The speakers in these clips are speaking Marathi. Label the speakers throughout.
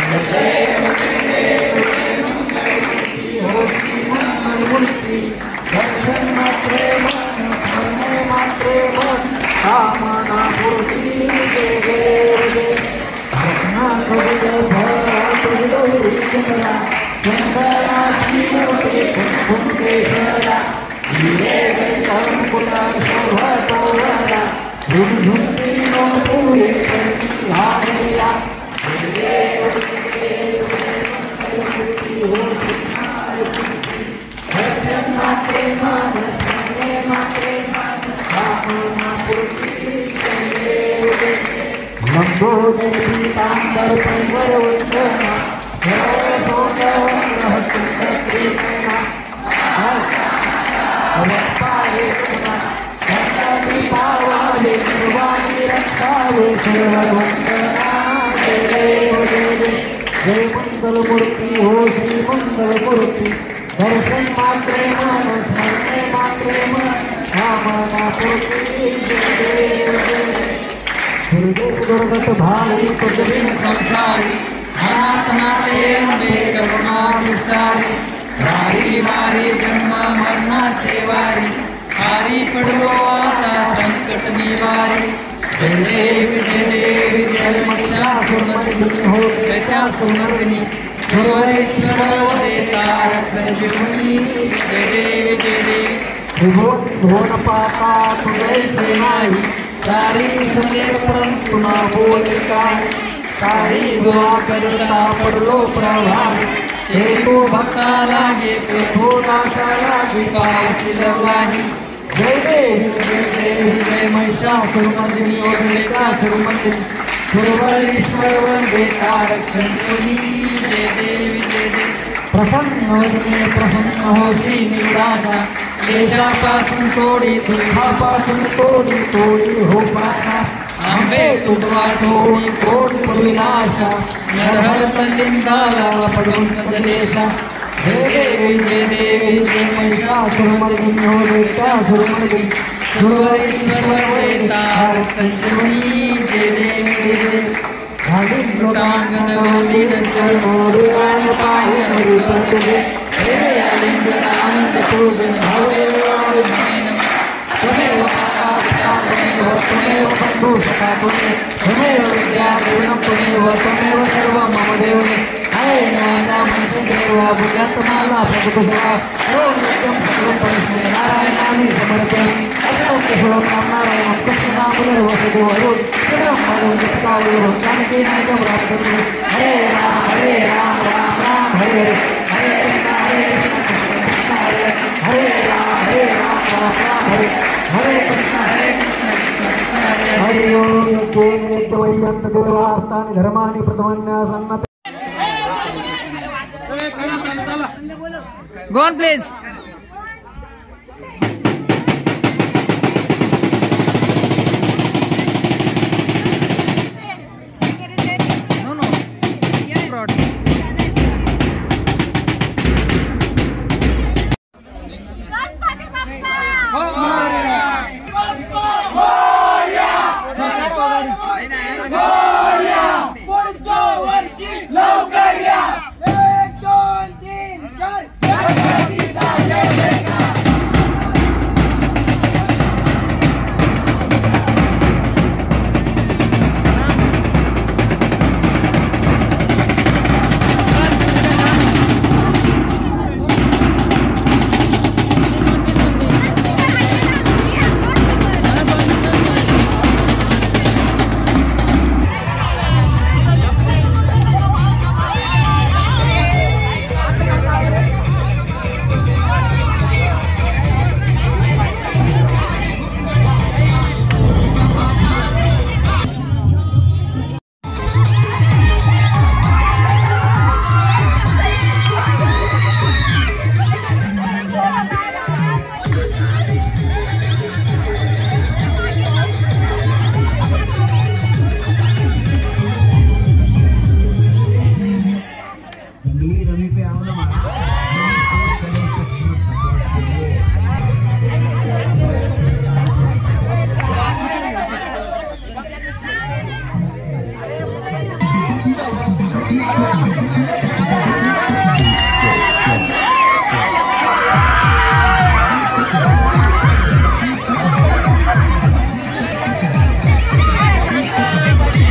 Speaker 1: जय मंगल मूर्ति हो श्री मंगल मूर्ति दर्शन मात्रे मन स्मरणे मात्रे मन कामना पूर्ति गुरुदेव दुर्गत भारी कुदरी संसारी अनाथनाथे अम्बे करुणा विस्तारी वारी वारी जन्म मरणाचे वारी हारी पडलो आता संकट निवारी जय देवी जय महिषासुरमर्दिनी हो दैत्यासुरमर्दिनी सर्वेश्वर देता रक्षणी जय देवी भुवन पाता तुझे से नाही सारी सुने परंतु ना बोली काय सारी दुआ करता पडलो प्रभावी हे तो भक्ता लागे प्रभु नासा लागे पावसी लवलाही जय देवी जय महिषासुरमर्दिनी हो दैत्यासुरमर्दिनी सर्वेश्वर वंदेता रक्षणी जय देवी प्रसन्न होसी निराशा क्लेशापासून सोडी दुःखापासून तोडी हो पाना आंबे तुझवा थोडी कोट विनाशा नरहर लिंगाला पडून जलेशा जय देवी जय महिषासुरमर्दिनी हो दैत्यासुरमर्दिनी सर्वेश्वर वंदेता रक्षणी जय देवी लोटांगण वंदन चरणोरुवाणी पायन रूपतुगे हे लिंगनानंद पूजन भवे वारुणेन त्वमेव माता पिता त्वमेव बन्धु सखा त्वमेव विद्या गुणं त्वमेव सर्वं मम देवने हरे नाम देव भुजन्तमाला प्रभुभुवा ओम नित्यं सर्वं परस्मै नारायणानि समर्पयामि अग्निहोत्रं नारायणं कृष्णनामं वसुदेवो सर्वं भगवन्तं जानकी नायकं रामचन्द्रं हरे राम राम राम हरे हरे हरे राम राम हरे हरे कृष्ण हरि ओम केन्द्रवैयन्त देवास्तानि धर्माणि प्रथमन्यासन्नते
Speaker 2: Go on, please. No. Broad.
Speaker 3: लवकर या 1 2 3 4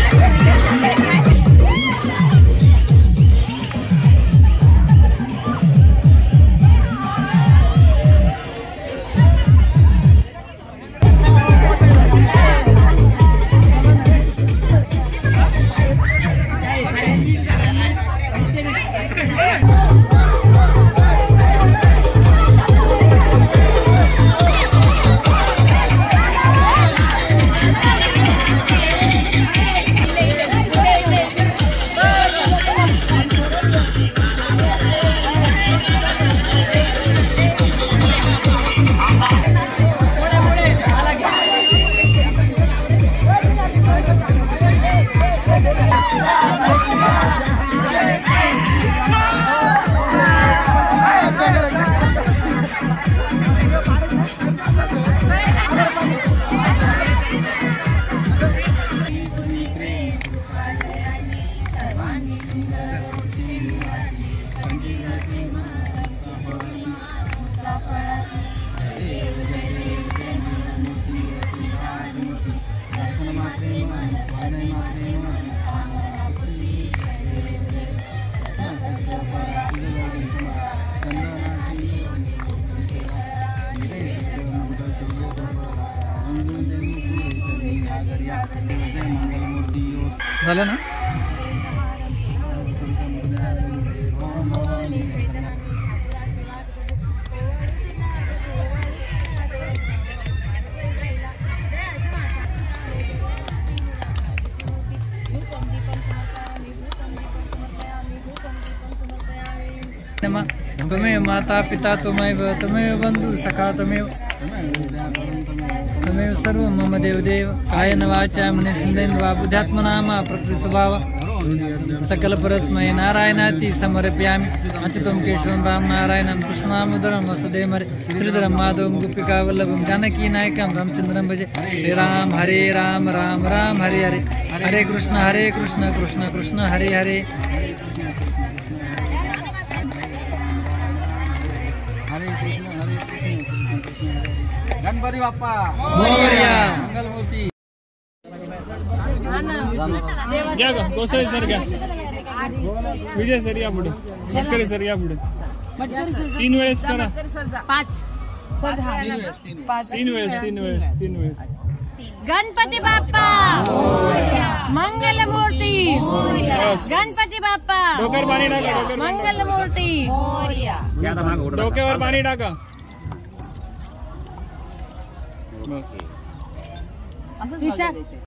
Speaker 2: झालं ना? तुम्हें माता पिता तुम्हें बंधु सखा तुम्हें सर्व मम देवदेव कायेन वाचा मनसेन्द्रियेण वा बुद्ध्यात्मना वा प्रकृति स्वभाव सकल परस्मै नारायणाति समर्पयामि। अच्युतं केशवं राम नारायणं कृष्णामोदरं वसुदेवं श्रीधरं माधवं गोपिकावल्लभं जानकी नायकं रामचन्द्रं भजे। हरे राम राम राम हरे हरे, हरे कृष्ण कृष्ण कृष्ण हरे हरे।
Speaker 1: गणपती बाप्पा
Speaker 2: मोरया।
Speaker 1: मंगलमूर्ती
Speaker 3: घ्या ग गोसावी सर घ्या, विजय सर या पुढे, मटकरी सर या पुढे, 3 वेळेस करा, 3 वेळेस।
Speaker 4: गणपती बाप्पा मंगलमूर्ती, गणपती बाप्पा
Speaker 3: डोक्यावर पाणी टाका,
Speaker 4: मंगलमूर्ती,
Speaker 3: डोक्यावर पाणी टाका।
Speaker 4: विशाल